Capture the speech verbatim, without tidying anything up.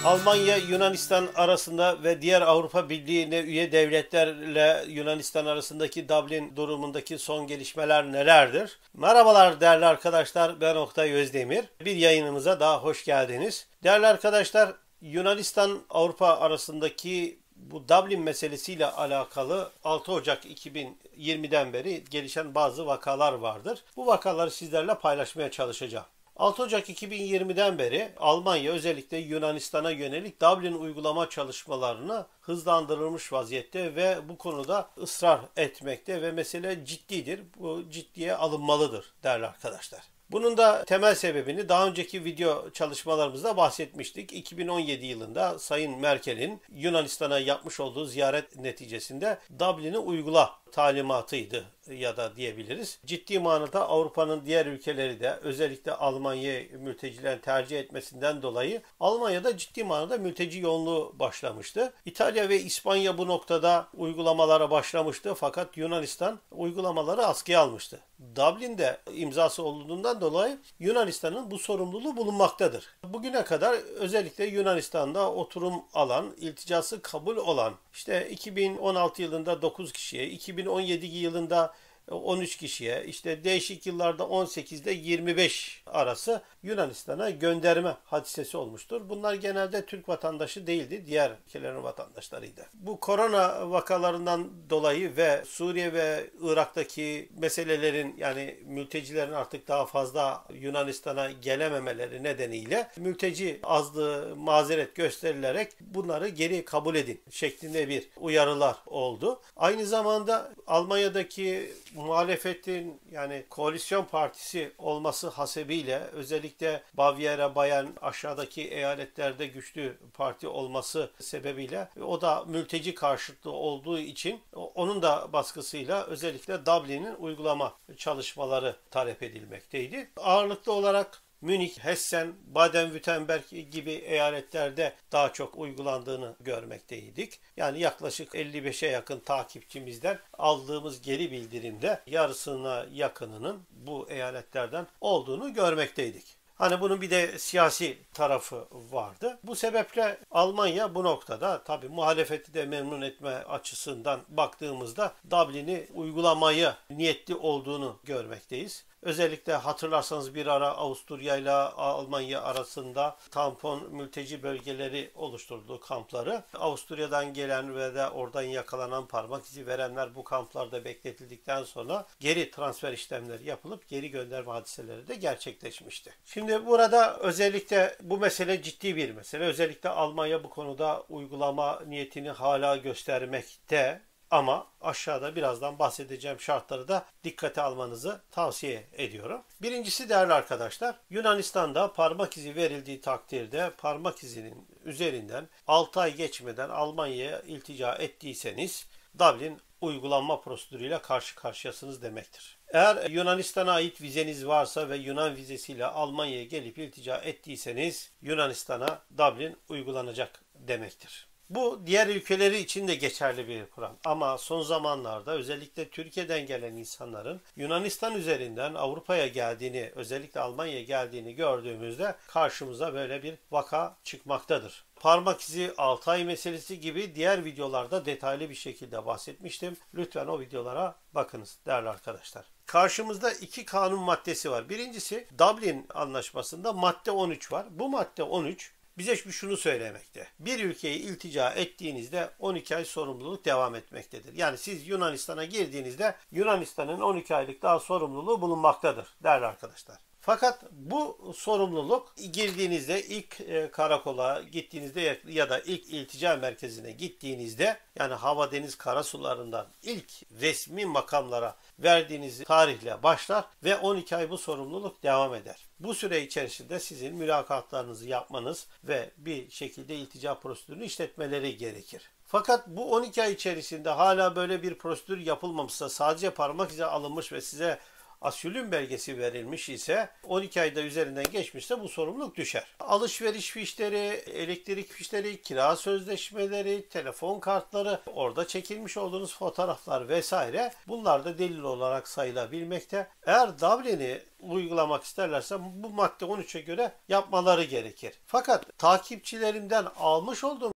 Almanya, Yunanistan arasında ve diğer Avrupa Birliği'ne üye devletlerle Yunanistan arasındaki Dublin durumundaki son gelişmeler nelerdir? Merhabalar değerli arkadaşlar, ben Oktay Özdemir. Bir yayınımıza daha hoş geldiniz. Değerli arkadaşlar, Yunanistan-Avrupa arasındaki bu Dublin meselesiyle alakalı altı Ocak iki bin yirmiden beri gelişen bazı vakalar vardır. Bu vakaları sizlerle paylaşmaya çalışacağım. altı Ocak iki bin yirmiden beri Almanya özellikle Yunanistan'a yönelik Dublin uygulama çalışmalarını hızlandırılmış vaziyette ve bu konuda ısrar etmekte ve mesele ciddidir. Bu ciddiye alınmalıdır değerli arkadaşlar. Bunun da temel sebebini daha önceki video çalışmalarımızda bahsetmiştik. iki bin on yedi yılında Sayın Merkel'in Yunanistan'a yapmış olduğu ziyaret neticesinde Dublin'i uygula talimatıydı ya da diyebiliriz. Ciddi manada Avrupa'nın diğer ülkeleri de özellikle Almanya'yı mültecilerin tercih etmesinden dolayı Almanya'da ciddi manada mülteci yoğunluğu başlamıştı. İtalya ve İspanya bu noktada uygulamalara başlamıştı fakat Yunanistan uygulamaları askıya almıştı. Dublin'de imzası olduğundan dolayı Yunanistan'ın bu sorumluluğu bulunmaktadır. Bugüne kadar özellikle Yunanistan'da oturum alan, ilticası kabul olan işte iki bin on altı yılında dokuz kişiye, iki bin on yedi yılında on üç kişiye, işte değişik yıllarda on sekizde yirmi beş arası Yunanistan'a gönderme hadisesi olmuştur. Bunlar genelde Türk vatandaşı değildi, diğer ülkelerin vatandaşlarıydı. Bu korona vakalarından dolayı ve Suriye ve Irak'taki meselelerin yani mültecilerin artık daha fazla Yunanistan'a gelememeleri nedeniyle mülteci azlığı mazeret gösterilerek bunları geri kabul edin şeklinde bir uyarılar oldu. Aynı zamanda Almanya'daki muhalefetin yani koalisyon partisi olması hasebiyle özellikle Bavyera, Bayern aşağıdaki eyaletlerde güçlü parti olması sebebiyle o da mülteci karşıtı olduğu için onun da baskısıyla özellikle Dublin'in uygulama çalışmaları talep edilmekteydi. Ağırlıklı olarak Münih, Hessen, Baden-Württemberg gibi eyaletlerde daha çok uygulandığını görmekteydik. Yani yaklaşık elli beşe yakın takipçimizden aldığımız geri bildirimde yarısına yakınının bu eyaletlerden olduğunu görmekteydik. Hani bunun bir de siyasi tarafı vardı. Bu sebeple Almanya bu noktada tabii muhalefeti de memnun etme açısından baktığımızda Dublin'i uygulamaya niyetli olduğunu görmekteyiz. Özellikle hatırlarsanız bir ara Avusturya ile Almanya arasında tampon mülteci bölgeleri oluşturdu kampları. Avusturya'dan gelen ve de oradan yakalanan parmak izi verenler bu kamplarda bekletildikten sonra geri transfer işlemleri yapılıp geri gönderme hadiseleri de gerçekleşmişti. Şimdi burada özellikle bu mesele ciddi bir mesele. Özellikle Almanya bu konuda uygulama niyetini hala göstermekte. Ama aşağıda birazdan bahsedeceğim şartları da dikkate almanızı tavsiye ediyorum. Birincisi değerli arkadaşlar, Yunanistan'da parmak izi verildiği takdirde parmak izinin üzerinden altı ay geçmeden Almanya'ya iltica ettiyseniz Dublin uygulanma prosedürüyle karşı karşıyasınız demektir. Eğer Yunanistan'a ait vizeniz varsa ve Yunan vizesiyle Almanya'ya gelip iltica ettiyseniz Yunanistan'a Dublin uygulanacak demektir. Bu diğer ülkeleri için de geçerli bir kural. Ama son zamanlarda özellikle Türkiye'den gelen insanların Yunanistan üzerinden Avrupa'ya geldiğini, özellikle Almanya'ya geldiğini gördüğümüzde karşımıza böyle bir vaka çıkmaktadır. Parmak izi altı ay meselesi gibi diğer videolarda detaylı bir şekilde bahsetmiştim. Lütfen o videolara bakınız değerli arkadaşlar. Karşımızda iki kanun maddesi var. Birincisi Dublin Anlaşması'nda madde on üç var. Bu madde on üç bize şunu söylemekte. Bir ülkeyi iltica ettiğinizde on iki ay sorumluluk devam etmektedir. Yani siz Yunanistan'a girdiğinizde Yunanistan'ın on iki aylık daha sorumluluğu bulunmaktadır değerli arkadaşlar. Fakat bu sorumluluk girdiğinizde ilk karakola gittiğinizde ya da ilk iltica merkezine gittiğinizde yani hava, deniz, kara sularından ilk resmi makamlara verdiğiniz tarihle başlar ve on iki ay bu sorumluluk devam eder. Bu süre içerisinde sizin mülakatlarınızı yapmanız ve bir şekilde iltica prosedürünü işletmeleri gerekir. Fakat bu on iki ay içerisinde hala böyle bir prosedür yapılmamışsa sadece parmak izi alınmış ve size asylüm belgesi verilmiş ise on iki ayda üzerinden geçmişse bu sorumluluk düşer. Alışveriş fişleri, elektrik fişleri, kira sözleşmeleri, telefon kartları, orada çekilmiş olduğunuz fotoğraflar vesaire bunlar da delil olarak sayılabilmekte. Eğer Dublin'i uygulamak isterlerse bu madde on üçe göre yapmaları gerekir. Fakat takipçilerimden almış olduğum